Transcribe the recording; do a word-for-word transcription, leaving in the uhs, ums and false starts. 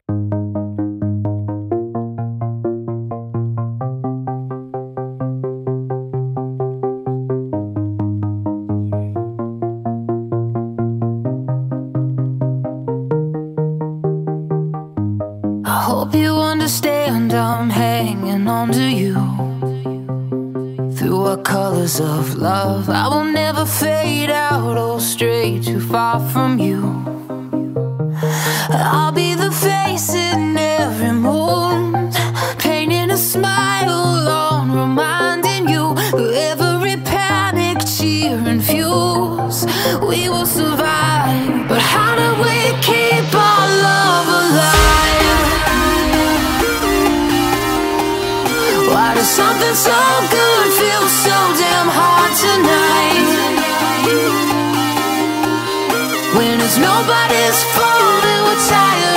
I hope you understand I'm hanging on to you. Through our colors of love, I will never fade out or stray too far from you. I'll be the face in every mood, painting a smile on, reminding you of every panic, cheer and fuse. We will survive, but how do we keep our love alive? Why does something so good feel so damn hard tonight? When it's nobody's fault and we're tired